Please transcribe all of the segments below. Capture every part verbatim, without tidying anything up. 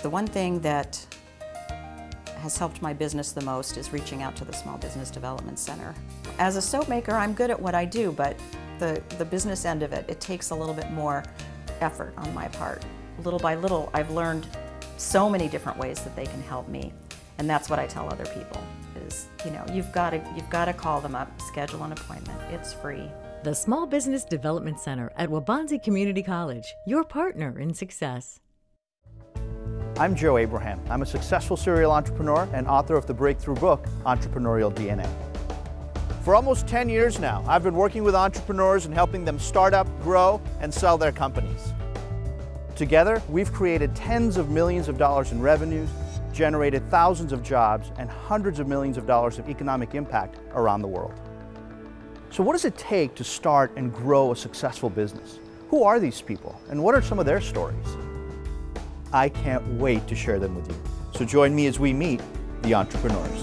The one thing that has helped my business the most is reaching out to the Small Business Development Center. As a soap maker, I'm good at what I do, but the, the business end of it, it takes a little bit more effort on my part. Little by little, I've learned so many different ways that they can help me, and that's what I tell other people, is, you know, you've got to, you've got to call them up, schedule an appointment. It's free. The Small Business Development Center at Waubonsee Community College, your partner in success. I'm Joe Abraham. I'm a successful serial entrepreneur and author of the breakthrough book, Entrepreneurial D N A. For almost ten years now, I've been working with entrepreneurs and helping them start up, grow, and sell their companies. Together, we've created tens of millions of dollars in revenues, generated thousands of jobs, and hundreds of millions of dollars of economic impact around the world. So what does it take to start and grow a successful business? Who are these people, and what are some of their stories? I can't wait to share them with you. So join me as we meet the entrepreneurs.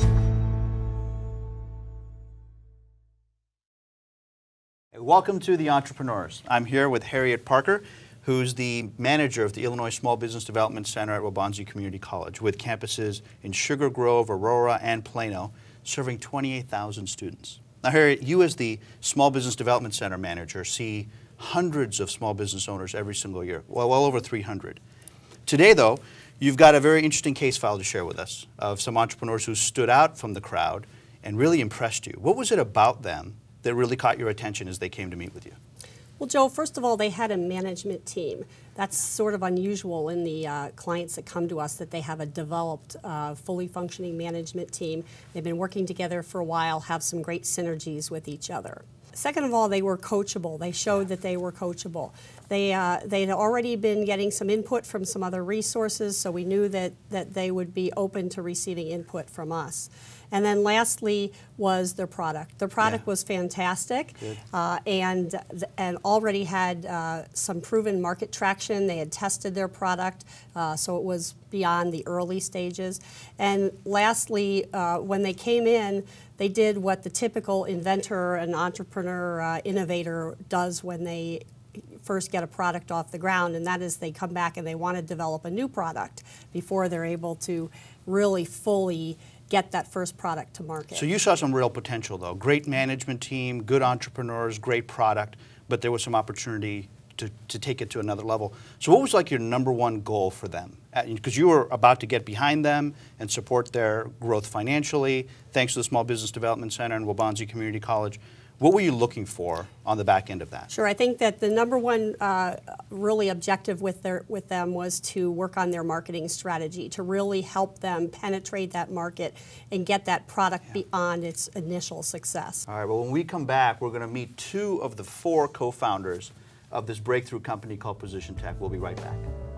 Welcome to the Entrepreneurs. I'm here with Harriet Parker, who's the manager of the Illinois Small Business Development Center at Waubonsee Community College, with campuses in Sugar Grove, Aurora, and Plano, serving twenty-eight thousand students. Now, Harriet, you as the Small Business Development Center manager see hundreds of small business owners every single year, well, well over three hundred. Today, though, you've got a very interesting case file to share with us of some entrepreneurs who stood out from the crowd and really impressed you. What was it about them that really caught your attention as they came to meet with you? Well, Joe, first of all, they had a management team. That's sort of unusual in the uh, clients that come to us, that they have a developed, uh, fully functioning management team. They've been working together for a while, have some great synergies with each other. Second of all, they were coachable. They showed that they were coachable. They, uh, they'd already been getting some input from some other resources, so we knew that, that they would be open to receiving input from us. And then lastly was their product. Their product yeah. was fantastic uh, and, and already had uh, some proven market traction. They had tested their product, uh, so it was beyond the early stages. And lastly, uh, when they came in, they did what the typical inventor and entrepreneur, uh, innovator does when they first get a product off the ground, and that is they come back and they want to develop a new product before they're able to really fully get that first product to market. So you saw some real potential, though. Great management team, good entrepreneurs, great product, but there was some opportunity to, to take it to another level. So what was like your number one goal for them? Because you were about to get behind them and support their growth financially, thanks to the Small Business Development Center and Waubonsee Community College. What were you looking for on the back end of that? Sure, I think that the number one uh, really objective with their with them was to work on their marketing strategy, to really help them penetrate that market and get that product yeah. beyond its initial success. All right, well, when we come back, we're going to meet two of the four co-founders of this breakthrough company called Position Tech. We'll be right back.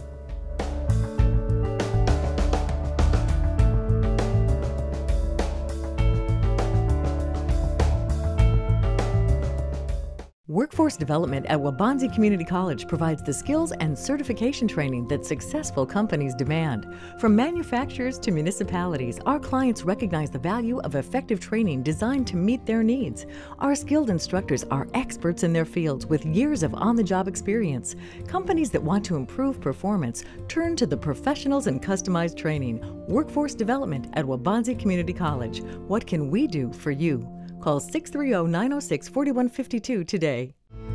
Workforce development at Waubonsee Community College provides the skills and certification training that successful companies demand. From manufacturers to municipalities, our clients recognize the value of effective training designed to meet their needs. Our skilled instructors are experts in their fields with years of on-the-job experience. Companies that want to improve performance turn to the professionals in customized training. Workforce development at Waubonsee Community College. What can we do for you? Call six three zero, nine zero six, four one five two today.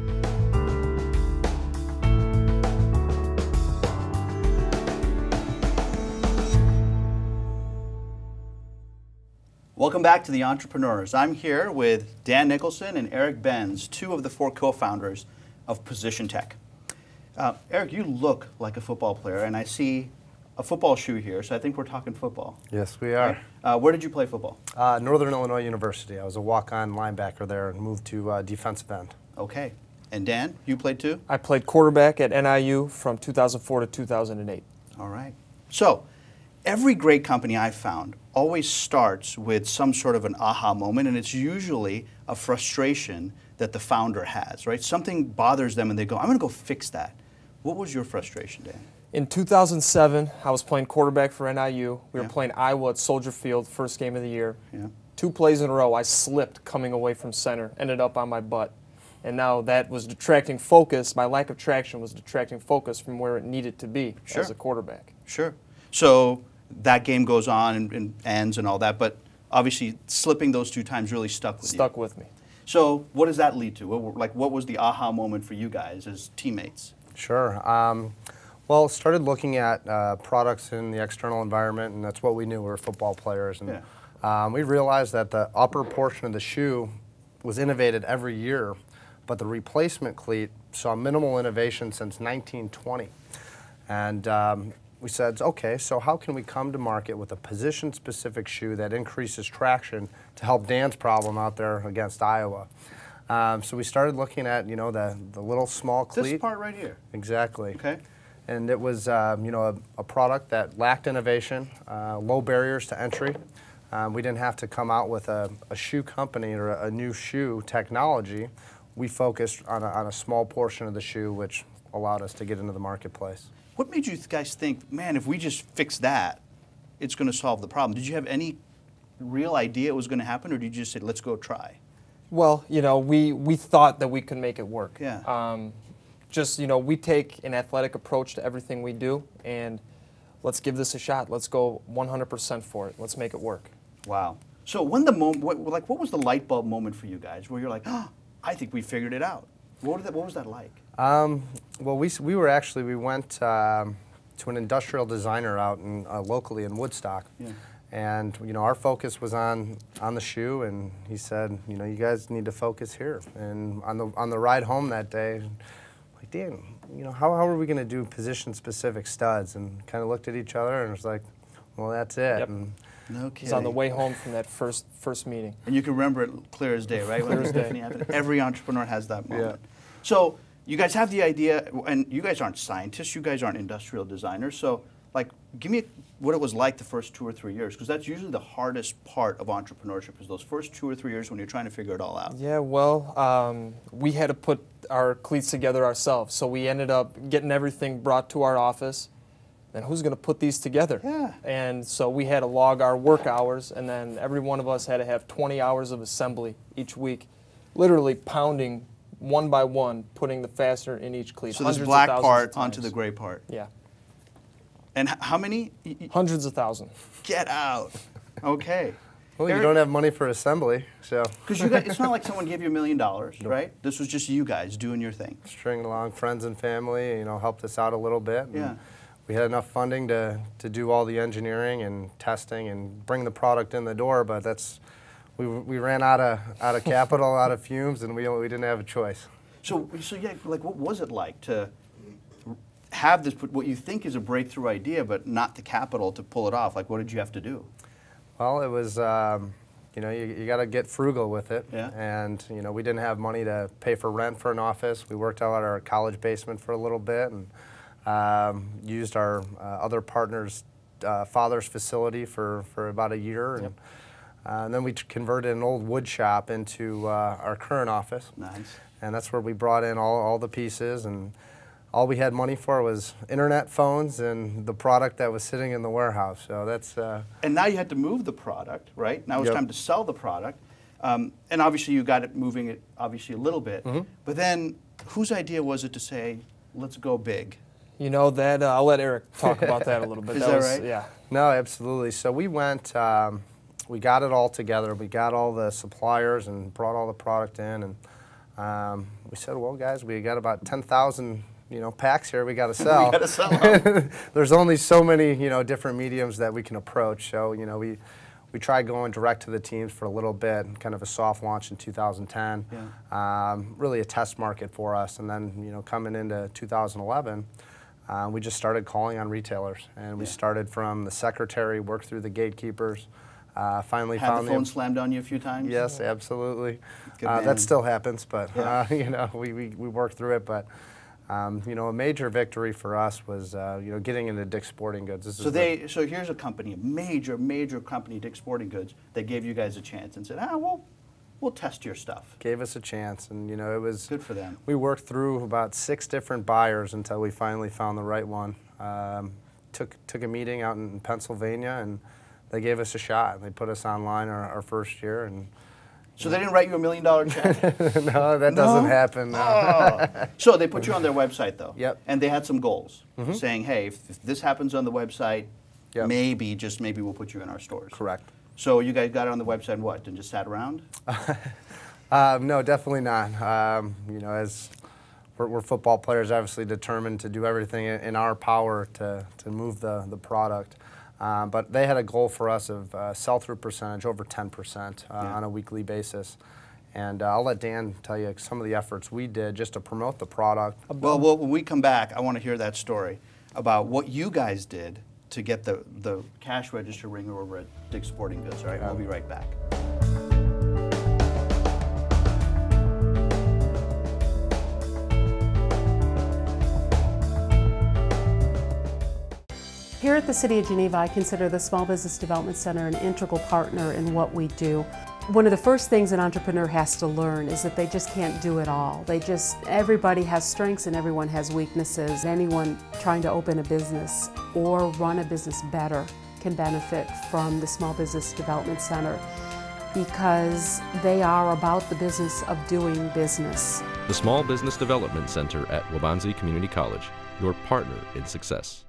Welcome back to the Entrepreneurs. I'm here with Dan Nicholson and Eric Benz, two of the four co-founders of Position Tech. Uh, Eric, you look like a football player, and I see a football shoe here, so I think we're talking football. Yes, we are. Right? Uh, where did you play football? Uh, Northern Illinois University. I was a walk-on linebacker there and moved to uh, defensive end. Okay. And Dan, you played too? I played quarterback at N I U from two thousand four to two thousand eight. All right. So, every great company I've found always starts with some sort of an aha moment, and it's usually a frustration that the founder has, right? Something bothers them and they go, I'm going to go fix that. What was your frustration, Dan? In two thousand seven, I was playing quarterback for N I U. We yeah. were playing Iowa at Soldier Field, first game of the year. Yeah. Two plays in a row, I slipped coming away from center, ended up on my butt. And now that was detracting focus, my lack of traction was detracting focus from where it needed to be Sure. as a quarterback. Sure. So that game goes on and, and ends and all that, but obviously slipping those two times really stuck with you. Stuck with me. So what does that lead to? What, were- like, what was the aha moment for you guys as teammates? Sure. Um, well, started looking at uh, products in the external environment, and that's what we knew. We were football players, and Yeah. um, we realized that the upper portion of the shoe was innovated every year, but the replacement cleat saw minimal innovation since nineteen twenty. And um, we said, okay, so how can we come to market with a position-specific shoe that increases traction to help Dan's problem out there against Iowa? Um, so we started looking at, you know, the, the little small cleat. This part right here. Exactly. Okay. And it was, um, you know, a, a product that lacked innovation, uh, low barriers to entry. Um, we didn't have to come out with a, a shoe company or a, a new shoe technology. We focused on a, on a small portion of the shoe, which allowed us to get into the marketplace. What made you guys think, man, if we just fix that, it's going to solve the problem? Did you have any real idea it was going to happen, or did you just say, let's go try? Well, you know, we, we thought that we could make it work. Yeah. Um, just, you know, we take an athletic approach to everything we do, and let's give this a shot. Let's go one hundred percent for it. Let's make it work. Wow. So when the moment, what, like, what was the light bulb moment for you guys where you're like, oh, I think we figured it out? What, did that, what was that like? Um, well, we, we were actually, we went um, to an industrial designer out in, uh, locally in Woodstock. Yeah. And, you know, our focus was on, on the shoe, and he said, you know, you guys need to focus here. And on the, on the ride home that day, like, Dan, you know, how, how are we going to do position-specific studs? And kind of looked at each other and was like, well, that's it. Yep. And, No It's kidding. on the way home from that first first meeting. And you can remember it clear as day, right? When Clear as the day. epiphany happened. Every entrepreneur has that moment. Yeah. So you guys have the idea, and you guys aren't scientists, you guys aren't industrial designers. So, like, give me what it was like the first two or three years, because that's usually the hardest part of entrepreneurship, is those first two or three years when you're trying to figure it all out. Yeah, well, um, we had to put our cleats together ourselves, so we ended up getting everything brought to our office. And who's going to put these together? Yeah. And so we had to log our work hours, and then every one of us had to have twenty hours of assembly each week, literally pounding one by one, putting the fastener in each cleat. So this hundreds of black thousands part of onto times. the gray part. Yeah, And h- how many? Y- y- hundreds of thousands. Get out. Okay. well, you don't have money for assembly, so Because you guys, it's not like someone gave you a million dollars, right? This was just you guys doing your thing. stringing along friends and family, you know, helped us out a little bit. And Yeah. we had enough funding to, to do all the engineering and testing and bring the product in the door, but that's, we, we ran out of, out of capital, out of fumes, and we, we didn't have a choice. So, so yeah, like, what was it like to have this, what you think is a breakthrough idea, but not the capital to pull it off? Like, what did you have to do? Well, it was, um, you know, you, you got to get frugal with it. Yeah. And, you know, we didn't have money to pay for rent for an office. We worked out at our college basement for a little bit and um, used our uh, other partner's uh, father's facility for, for about a year. And, Yep. uh, and then we t- converted an old wood shop into uh, our current office. Nice. And that's where we brought in all, all the pieces, and all we had money for was internet phones and the product that was sitting in the warehouse. So that's uh, And now you had to move the product, right? Now it's Yep. time to sell the product. Um, and obviously you got it moving it obviously a little bit. Mm-hmm. But then whose idea was it to say, let's go big? You know that uh, I'll let Eric talk about that a little bit. Is that was, right? Yeah. No, absolutely. So we went, um, we got it all together. We got all the suppliers and brought all the product in, and um, we said, well, guys, we got about ten thousand, you know, packs here we got to sell. We got to sell them. There's only so many, you know, different mediums that we can approach. So, you know, we we tried going direct to the teams for a little bit, kind of a soft launch in two thousand ten. Yeah. Um, really a test market for us, and then, you know, coming into two thousand eleven. Uh, we just started calling on retailers, and we Yeah. started from the secretary, worked through the gatekeepers, uh, finally Had found the phone the slammed on you a few times? yes, absolutely. Good Uh, man. that still happens, but Yeah. uh, you know, we, we, we worked through it. But um, you know, a major victory for us was uh, you know, getting into Dick's Sporting Goods. This So is the- they, so here's a company, a major, major company, Dick's Sporting Goods, that gave you guys a chance and said, ah, we'll, we'll test your stuff. gave us a chance, and you know, it was Good for them. We worked through about six different buyers until we finally found the right one. Um, took took a meeting out in Pennsylvania, and they gave us a shot. They put us online our, our first year, and So they didn't write you a million dollar check? No, that doesn't happen. No. Oh. So they put you on their website, though. Yep. And they had some goals, Mm-hmm. saying, hey, if, if this happens on the website, Yep. maybe, just maybe we'll put you in our stores. Correct. So you guys got it on the website and what, and just sat around? Um, no, definitely not. Um, you know, as we're, we're football players, obviously determined to do everything in, in our power to, to move the, the product. Um, but they had a goal for us of uh, sell-through percentage over ten percent uh, Yeah. on a weekly basis. And uh, I'll let Dan tell you some of the efforts we did just to promote the product. Well, well, when we come back, I want to hear that story about what you guys did to get the, the cash register ringer over at Dick's Sporting Goods. All right, we'll be right back. Here at the City of Geneva, I consider the Small Business Development Center an integral partner in what we do. One of the first things an entrepreneur has to learn is that they just can't do it all. They just, everybody has strengths and everyone has weaknesses. Anyone trying to open a business or run a business better can benefit from the Small Business Development Center because they are about the business of doing business. The Small Business Development Center at Waubonsee Community College, your partner in success.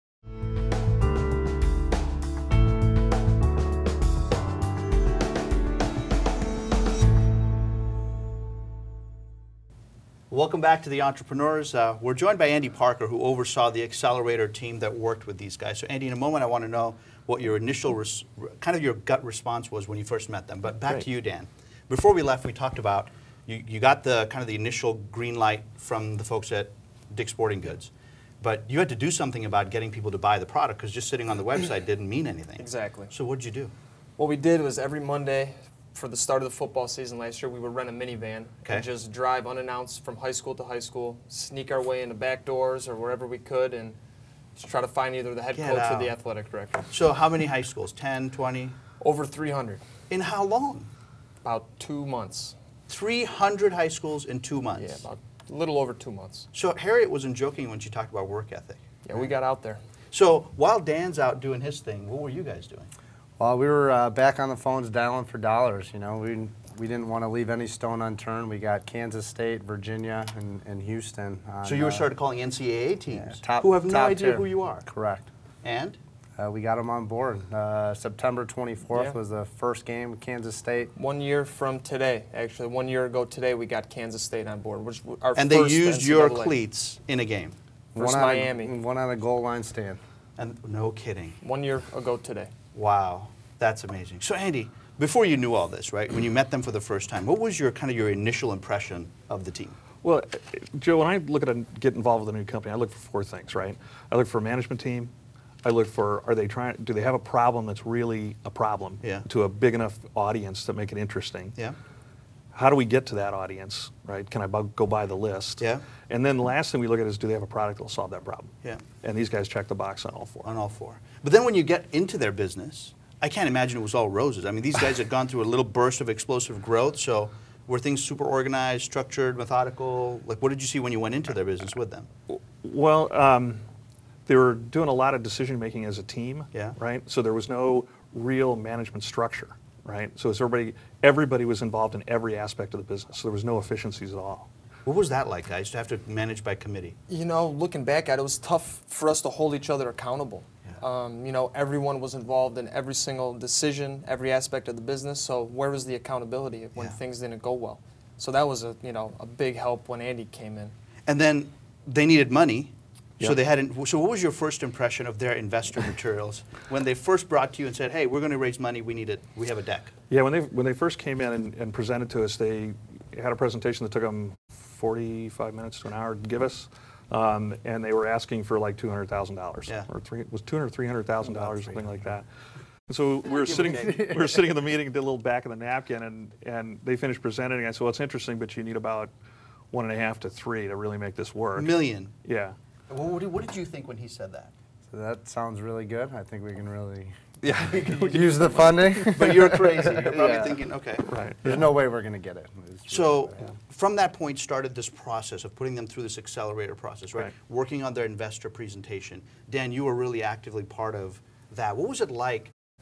Welcome back to the Entrepreneurs. Uh, we're joined by Andy Parker, who oversaw the accelerator team that worked with these guys. So Andy, in a moment I want to know what your initial, res kind of your gut response was when you first met them. But back Great. to you, Dan. Before we left, we talked about, you, you got the kind of the initial green light from the folks at Dick's Sporting Goods. But you had to do something about getting people to buy the product because just sitting on the website didn't mean anything. Exactly. So what did you do? What we did was every Monday for the start of the football season last year, we would rent a minivan Okay. and just drive unannounced from high school to high school, sneak our way into back doors or wherever we could, and just try to find either the head Get coach out. or the athletic director. So how many high schools? ten, twenty? Over three hundred. In how long? About two months. three hundred high schools in two months. Yeah, about a little over two months. So Harriet wasn't joking when she talked about work ethic. Yeah, we got out there. So while Dan's out doing his thing, what were you guys doing? Well, we were uh, back on the phones dialing for dollars. You know, we we didn't want to leave any stone unturned. We got Kansas State, Virginia, and, and Houston. On, So you were uh, started calling N C double A teams yeah, top, who have no top idea tier. who you are. Correct. And? Uh, we got them on board. Uh, September twenty-fourth Yeah. was the first game with Kansas State. One year from today, actually, one year ago today, we got Kansas State on board, which was our And they first used N C your double A. cleats in a game. Versus one on Miami. A, one on a goal line stand. And no kidding. One year ago today. Wow, that's amazing. So Andy, before you knew all this, right, when you met them for the first time, what was your kind of your initial impression of the team? Well, Joe, when I look at a, get involved with a new company, I look for four things, right? I look for a management team. I look for, are they trying, do they have a problem that's really a problem Yeah. to a big enough audience to make it interesting? Yeah. How do we get to that audience, right? Can I bu go by the list? Yeah. And then the last thing we look at is, do they have a product that will solve that problem? Yeah. And these guys check the box on all four. On all four. But then when you get into their business, I can't imagine it was all roses. I mean, these guys had gone through a little burst of explosive growth, so were things super organized, structured, methodical? Like, what did you see when you went into their business with them? Well, um, they were doing a lot of decision making as a team, Yeah. right? So there was no real management structure, right? So it's everybody, everybody was involved in every aspect of the business. So there was no efficiencies at all. What was that like, guys, to have to manage by committee? You know, looking back at it, it was tough for us to hold each other accountable. Um, you know, everyone was involved in every single decision, every aspect of the business, so where was the accountability when Yeah. things didn't go well? So that was a, you know, a big help when Andy came in. And then they needed money, so Yep. they hadn't. So what was your first impression of their investor materials when they first brought to you and said, "Hey, we're going to raise money. We need it. We have a deck." Yeah, when they when they first came in and, and presented to us, they had a presentation that took them forty-five minutes to an hour to give us, um, and they were asking for like two hundred thousand dollars, Yeah. or three, it was two hundred, three hundred thousand dollars, About something like that. And so we were sitting we were sitting in the meeting, did a little back of the napkin, and and they finished presenting, and I said, "Well, it's interesting, but you need about one and a half to three to really make this work." Million. Yeah. What, what did- what did you think when he said that? So that sounds really good. I think we can really Yeah. use the funding. But you're crazy. You're probably Yeah. thinking, okay. Right. There's no way we're going to get it. It's So really- from that point started this process of putting them through this accelerator process, right? Right. Working on their investor presentation. Dan, you were really actively part of that. What was it like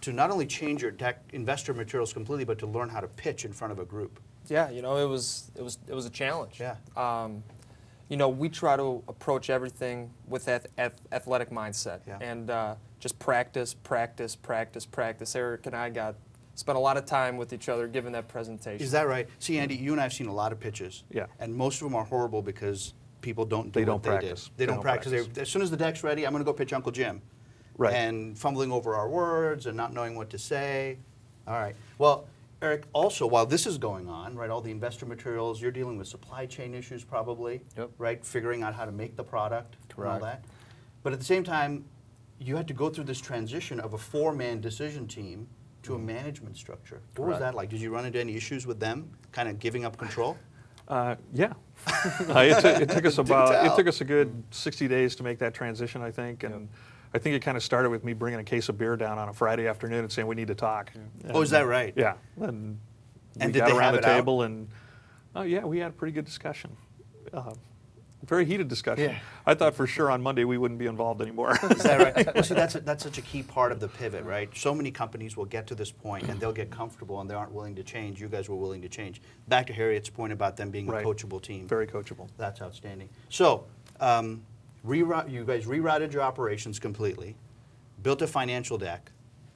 to not only change your deck investor materials completely, but to learn how to pitch in front of a group. Yeah, you know, it was it was it was a challenge. Yeah. Um, you know, we try to approach everything with that ath athletic mindset, Yeah. and uh, just practice, practice, practice, practice. Eric and I got spent a lot of time with each other giving that presentation. Is that right? See, Andy, you and I have seen a lot of pitches. Yeah. And most of them are horrible because people don't do They what don't they practice. did. They, They don't, don't practice. practice. They, as soon as the deck's ready, I'm going to go pitch Uncle Jim. Right. And fumbling over our words and not knowing what to say. All right. Well, Eric, also, while this is going on, right, all the investor materials, you're dealing with supply chain issues probably, Yep. right, figuring out how to make the product and all Correct. that. But at the same time, you had to go through this transition of a four-man decision team to a management structure. What was Correct. that like? Did you run into any issues with them, kind of giving up control? Uh, yeah. uh, it, took- it took us about, it tell. took us a good sixty days to make that transition, I think. And I think it kind of started with me bringing a case of beer down on a Friday afternoon and saying, we need to talk. Oh, is that right? Yeah. And, And we did got they around have the it out? table and, oh yeah, we had a pretty good discussion. Uh, very heated discussion. Yeah. I thought for sure on Monday we wouldn't be involved anymore. Is that right? Well, see, that's, a, that's such a key part of the pivot, right? So many companies will get to this point and they'll get comfortable and they aren't willing to change. You guys were willing to change. Back to Harriet's point about them being Right. a coachable team. Very coachable. That's outstanding. So, um, reroute, you guys rerouted your operations completely, built a financial deck,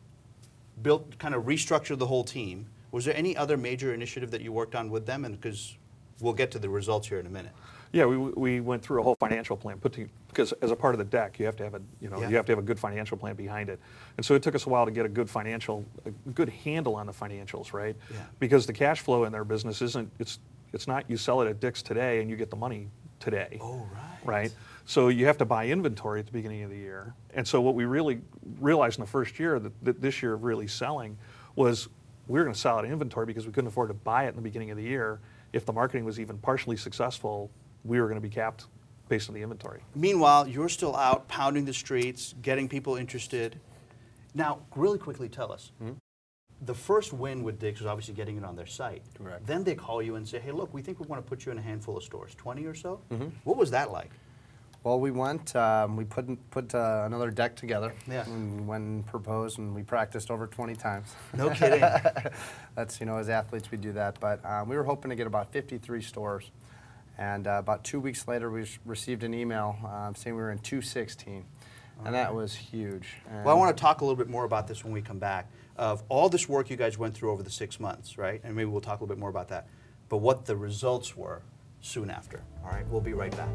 built, kind of restructured the whole team. Was there any other major initiative that you worked on with them? And because we'll get to the results here in a minute. Yeah, we, we went through a whole financial plan, put to, because as a part of the deck, you have to have a you know Yeah. you have to have a good financial plan behind it, and so it took us a while to get a good financial, a good handle on the financials, right? Yeah. Because the cash flow in their business isn't it's it's not you sell it at Dick's today and you get the money today. Oh, right. Right. So you have to buy inventory at the beginning of the year, and so what we really realized in the first year that, that this year of really selling was we were going to sell out inventory because we couldn't afford to buy it in the beginning of the year. If the marketing was even partially successful, we were going to be capped based on the inventory. Meanwhile, you're still out pounding the streets, getting people interested. Now, really quickly tell us, the first win with Dick's was obviously getting it on their site. Correct. Then they call you and say, hey, look, we think we want to put you in a handful of stores, twenty or so? What was that like? Well, we went, um, we put, put uh, another deck together. Yeah. And we went and proposed, and we practiced over twenty times. No kidding. That's, you know, as athletes, we do that. But um, we were hoping to get about fifty-three stores. And uh, about two weeks later, we received an email um, saying we were in two sixteen. And that was huge. Well, I And- want to talk a little bit more about this when we come back, of all this work you guys went through over the six months, right? And maybe we'll talk a little bit more about that. But what the results were soon after. All right, we'll be right back.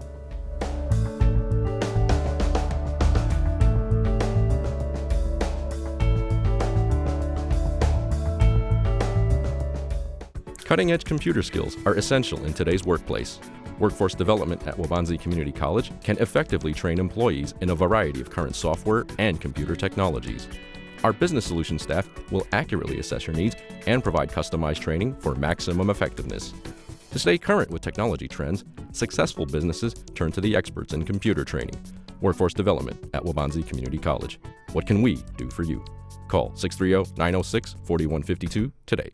Cutting-edge computer skills are essential in today's workplace. Workforce development at Waubonsee Community College can effectively train employees in a variety of current software and computer technologies. Our business solutions staff will accurately assess your needs and provide customized training for maximum effectiveness. To stay current with technology trends, successful businesses turn to the experts in computer training. Workforce development at Waubonsee Community College. What can we do for you? Call six three zero, nine zero six, four one five two today.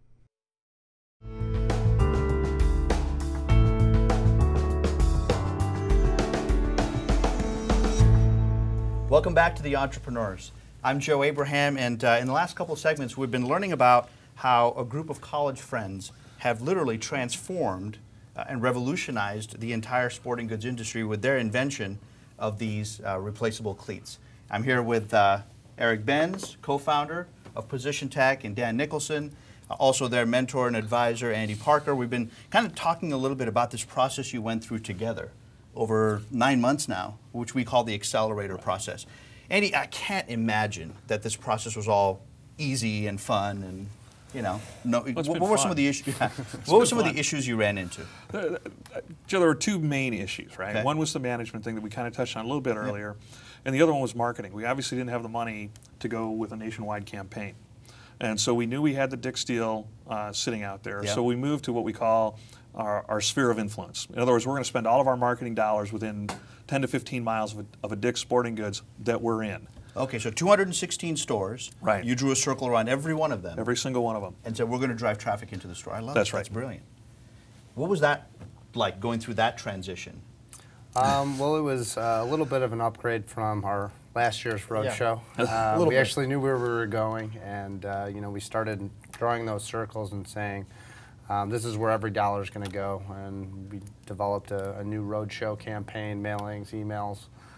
Welcome back to The Entrepreneurs. I'm Joe Abraham, and uh, in the last couple of segments, we've been learning about how a group of college friends have literally transformed uh, and revolutionized the entire sporting goods industry with their invention of these uh, replaceable cleats. I'm here with uh, Eric Benz, co-founder of Position Tech, and Dan Nicholson, uh, also their mentor and advisor, Andy Parker. We've been kind of talking a little bit about this process you went through together over nine months now, which we call the accelerator process. Andy, I can't imagine that this process was all easy and fun and, you know, no. it's What, been what were some fun. of the issues? What were been some of fun. the issues you ran into? Joe, there were two main issues, right? Okay. One was the management thing that we kind of touched on a little bit earlier, and the other one was marketing. We obviously didn't have the money to go with a nationwide campaign. And so we knew we had the Dick's deal uh, sitting out there. Yeah. So we moved to what we call our, our sphere of influence. In other words, we're going to spend all of our marketing dollars within ten to fifteen miles of a, of a Dick's Sporting Goods that we're in. Okay, so two hundred sixteen stores. Right. You drew a circle around every one of them Every single one of them. and said, we're going to drive traffic into the store. I love That's it. right. That's brilliant. What was that like, going through that transition? Um, well, it was uh, a little bit of an upgrade from our last year's road Yeah. show. A Uh, little we bit. actually knew where we were going, and uh, you know, we started drawing those circles and saying, um, this is where every dollar is going to go. And we developed a, a new road show campaign, mailings, emails.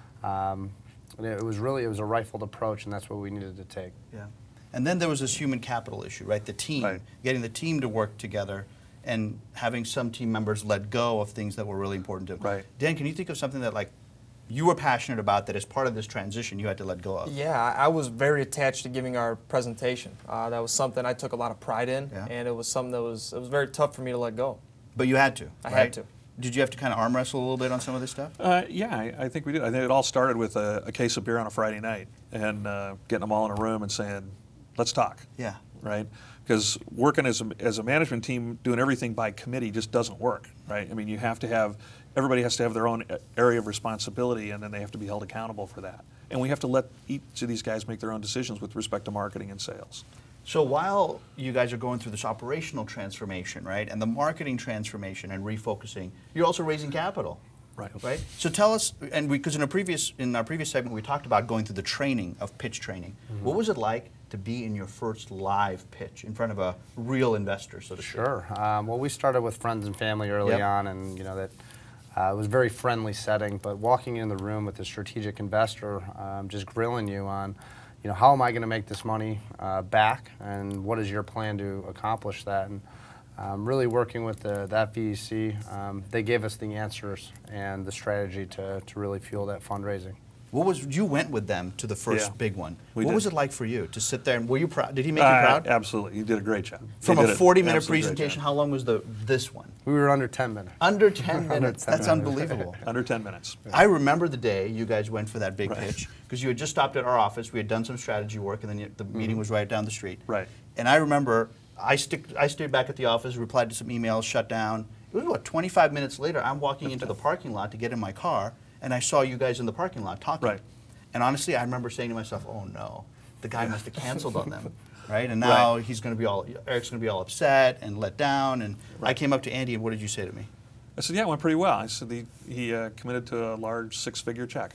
Um, and it was really, it was a rifled approach, and that's what we needed to take. Yeah. And then there was this human capital issue, right? The team, Right. getting the team to work together and having some team members let go of things that were really important to them. Right. Dan, can you think of something that like you were passionate about that as part of this transition you had to let go of? Yeah, I I was very attached to giving our presentation. Uh, that was something I took a lot of pride in, Yeah. and it was something that was it was very tough for me to let go. But you had to, I right? had to. Did you have to kind of arm wrestle a little bit on some of this stuff? Uh, yeah, I, I think we did. I think it all started with a, a case of beer on a Friday night and uh, getting them all in a room and saying, let's talk. Yeah. Right? Because working as a, as a management team, doing everything by committee just doesn't work, right? I mean, you have to have, everybody has to have their own area of responsibility, and then they have to be held accountable for that. And we have to let each of these guys make their own decisions with respect to marketing and sales. So while you guys are going through this operational transformation, right, and the marketing transformation and refocusing, you're also raising capital. Right. Right. So tell us, and because in a previous in our previous segment we talked about going through the training of pitch training. Mm-hmm. What was it like to be in your first live pitch in front of a real investor, so to speak? Sure. Um, well, we started with friends and family early Yep. on, and you know that uh, it was a very friendly setting. But walking in the room with a strategic investor, um, just grilling you on, you know, how am I going to make this money uh, back, and what is your plan to accomplish that? And um, really working with the, that V E C, um, they gave us the answers and the strategy to, to really fuel that fundraising. What was you went with them to the first Yeah. big one? We what did. was it like for you to sit there and were you proud? Did he make you Uh, proud? Absolutely. You did a great job. From You a did an forty minute absolutely great presentation, job. how long was the this one? We were under ten minutes. Under ten Under minutes. ten That's minutes. unbelievable. Under ten minutes. I remember the day you guys went for that big Right. pitch because you had just stopped at our office. We had done some strategy work, and then you, the meeting was right down the street. Right. And I remember I stick, I stayed back at the office, replied to some emails, shut down. It was what twenty-five minutes later. I'm walking into the parking lot to get in my car, and I saw you guys in the parking lot talking. Right. And honestly, I remember saying to myself, "Oh no, the guy must have canceled on them." Right. And now Right. he's going to be all Eric's going to be all upset and let down. And I came up to Andy, and what did you say to me? I said, yeah, it went pretty well. I said he, he uh, committed to a large six-figure check.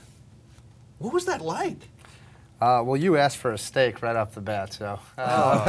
What was that like? Uh, well, you asked for a steak right off the bat, so. Uh,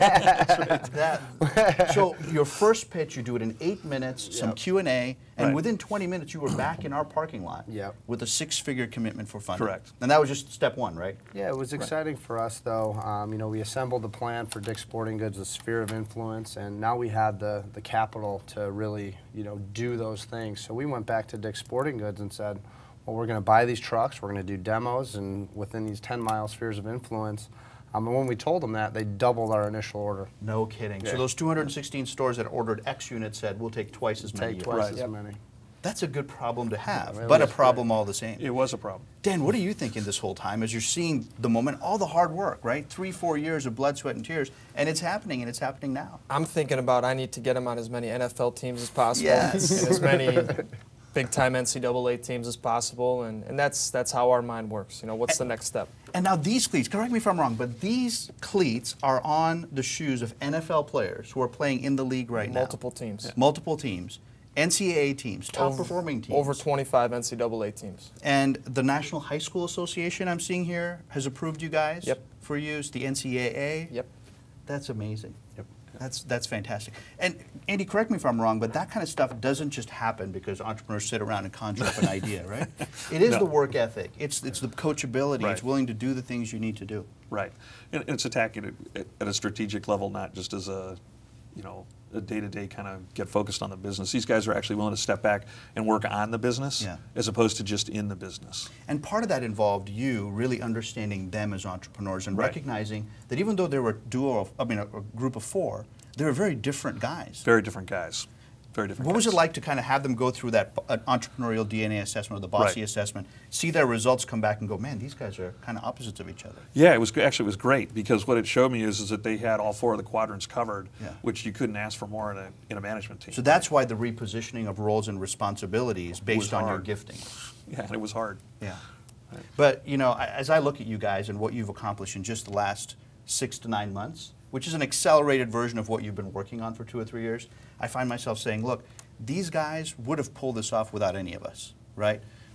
That, so your first pitch, you do it in eight minutes, some Yep. Q and A, and Right. within twenty minutes you were back in our parking lot Yep. with a six-figure commitment for funding. Correct. And that was just step one, right? Yeah, it was exciting for us, though. Um, you know, we assembled a plan for Dick's Sporting Goods, a sphere of influence, and now we had the, the capital to really, you know, do those things. So we went back to Dick's Sporting Goods and said, well, we're going to buy these trucks, we're going to do demos, and within these ten-mile spheres of influence, um, and when we told them that, they doubled our initial order. No kidding. Yeah. So those two hundred sixteen stores that ordered X units said, we'll take twice as many. Take units." twice Right. as Yep. many. That's a good problem to have, Yeah, it but a was problem all the same. It was a problem. Dan, what are you thinking this whole time as you're seeing the moment, all the hard work, right? Three, four years of blood, sweat, and tears, and it's happening, and it's happening now. I'm thinking about I need to get him on as many N F L teams as possible, Yes. and as many big-time N C double A teams as possible, and, and that's that's how our mind works. You know, what's the next step? And now these cleats, correct me if I'm wrong, but these cleats are on the shoes of N F L players who are playing in the league right now. Multiple teams. Yeah. Multiple teams. N C double A teams, top Over- performing teams. Over twenty-five N C double A teams. And the National High School Association I'm seeing here has approved you guys Yep. for use, the N C double A. Yep. That's amazing. Yep. That's that's fantastic. And Andy, correct me if I'm wrong, but that kind of stuff doesn't just happen because entrepreneurs sit around and conjure up an idea, right? It is No. the work ethic. It's it's the coachability. Right. It's willing to do the things you need to do. Right. And it's attacking it at- at a strategic level, not just as a, you know, a day-to-day kind of get focused on the business. These guys are actually willing to step back and work on the business Yeah. as opposed to just in the business. And part of that involved you really understanding them as entrepreneurs and Right. recognizing that even though they were a duo of, I mean, a, a group of four, they were very different guys. Very different guys. Very different What was guys. it like to kind of have them go through that uh, entrepreneurial D N A assessment or the Bossy Right. assessment, see their results come back and go, man, these guys are kind of opposites of each other? Yeah, it was actually it was great because what it showed me is, is that they had all four of the quadrants covered, Yeah. which you couldn't ask for more in a in a management team. So that's why the repositioning of roles and responsibilities based Was on your hard. gifting. Yeah, and it was hard. Yeah. But, you know, I- as I look at you guys and what you've accomplished in just the last six to nine months, which is an accelerated version of what you've been working on for two or three years, I find myself saying, look, these guys would have pulled this off without any of us, right?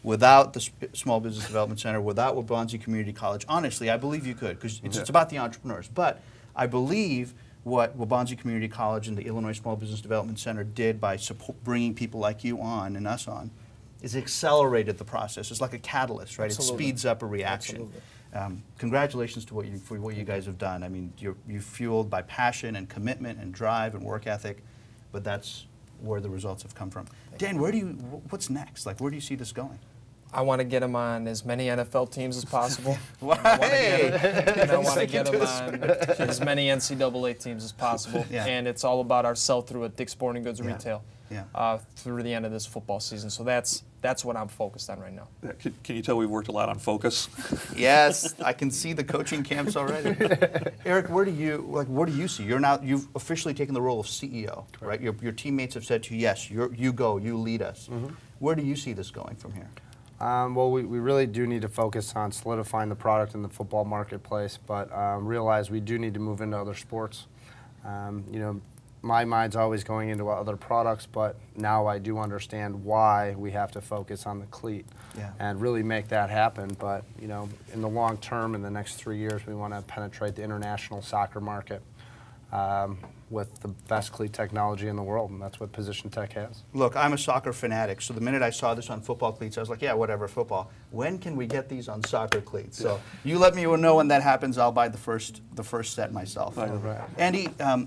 without the Sp- Small Business Development Center, without Waubonsee Community College. Honestly, I believe you could, because it's, Yeah. it's about the entrepreneurs. But I believe what Waubonsee Community College and the Illinois Small Business Development Center did by support, bringing people like you on and us on is accelerated the process. It's like a catalyst, right? Absolutely. It speeds up a reaction. Absolutely. Um, congratulations to what you, for what you guys have done. I mean, you're, you're fueled by passion and commitment and drive and work ethic, but that's where the results have come from. Dan, where do you, wh- what's next? Like, where do you see this going? I want to get them on as many N F L teams as possible. Wow. I wanna Hey. get 'em- and I want to Stick get to them this. on as many N C double A teams as possible. Yeah. And it's all about our sell-through at Dick's Sporting Goods Yeah. Retail Yeah. uh, through the end of this football season. So that's that's what I'm focused on right now. Yeah, Can, can you tell we've worked a lot on focus? Yes, I can see the coaching camps already. Eric, where do you like? Where do you see? You're now you've officially taken the role of C E O, right? Your, your teammates have said to you, "Yes, you're, you go, you lead us." Mm-hmm. Where do you see this going from here? Um, well, we, we really do need to focus on solidifying the product in the football marketplace, but um, realize we do need to move into other sports. Um, you know, my mind's always going into other products, but now I do understand why we have to focus on the cleat Yeah. and really make that happen. But, you know, in the long term, in the next three years, we want to penetrate the international soccer market um, with the best cleat technology in the world, and that's what Position Tech has. Look, I'm a soccer fanatic, so the minute I saw this on football cleats, I was like, yeah, whatever, football. When can we get these on soccer cleats? So you let me know when that happens. I'll buy the first the first set myself. Right. Andy, um,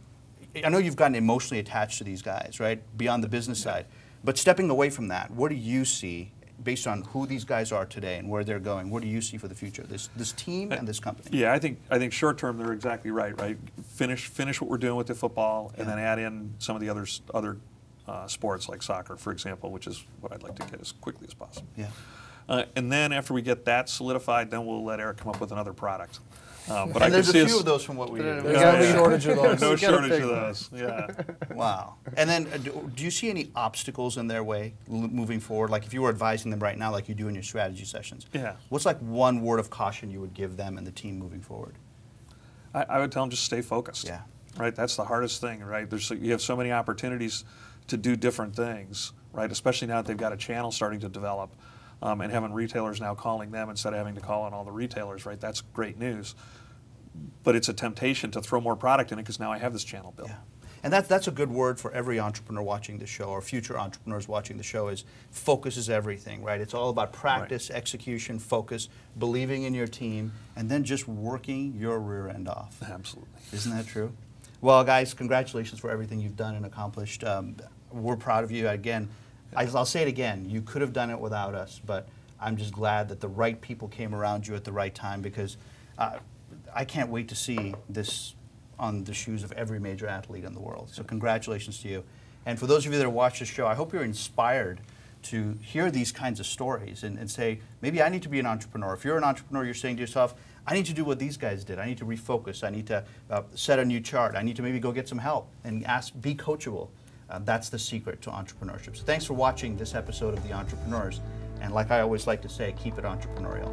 I know you've gotten emotionally attached to these guys, right, beyond the business side. But stepping away from that, what do you see, based on who these guys are today and where they're going, what do you see for the future, this this team and this company? Yeah, I think I think short term they're exactly right. Right, finish finish what we're doing with the football, and Yeah. then add in some of the other s- other uh, sports like soccer, for example, which is what I'd like to get as quickly as possible. Yeah. Uh, and then after we get that solidified, then we'll let Eric come up with another product. Um, but I And can there's a see few us- of those from what we do. There's Yeah, no yeah. shortage of those. No We gotta shortage pick of one. those. Yeah. Wow. And then, uh, do, do you see any obstacles in their way l- moving forward? Like if you were advising them right now, like you do in your strategy sessions. Yeah. What's like one word of caution you would give them and the team moving forward? I, I would tell them just stay focused. Yeah. Right. That's the hardest thing. Right. There's so- you have so many opportunities to do different things. Right. Especially now that they've got a channel starting to develop, um, and having retailers now calling them instead of having to call on all the retailers. Right. That's great news. But it's a temptation to throw more product in it because now I have this channel built. Yeah. And that's, that's a good word for every entrepreneur watching the show, or future entrepreneurs watching the show, is focus is everything, right? It's all about practice, right. execution, focus, believing in your team, and then just working your rear end off. Absolutely. Isn't that true? Well, guys, congratulations for everything you've done and accomplished. Um, we're proud of you. Again, I, I'll say it again, you could have done it without us, but I'm just glad that the right people came around you at the right time, because uh, I can't wait to see this on the shoes of every major athlete in the world. So congratulations to you. And for those of you that watch this show, I hope you're inspired to hear these kinds of stories and, and say, maybe I need to be an entrepreneur. If you're an entrepreneur, you're saying to yourself, I need to do what these guys did. I need to refocus. I need to uh, set a new chart. I need to maybe go get some help and ask, be coachable. Uh, that's the secret to entrepreneurship. So thanks for watching this episode of The Entrepreneurs. And like I always like to say, keep it entrepreneurial.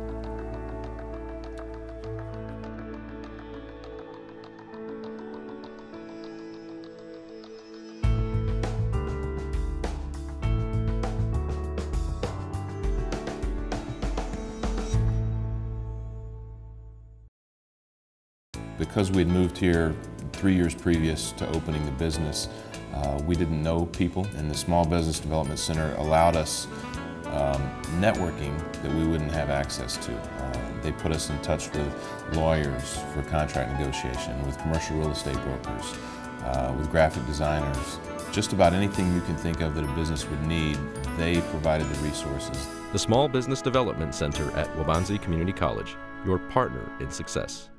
Because we had moved here three years previous to opening the business, uh, we didn't know people, and the Small Business Development Center allowed us um, networking that we wouldn't have access to. Uh, they put us in touch with lawyers for contract negotiation, with commercial real estate brokers, uh, with graphic designers. Just about anything you can think of that a business would need, they provided the resources. The Small Business Development Center at Waubonsee Community College, your partner in success.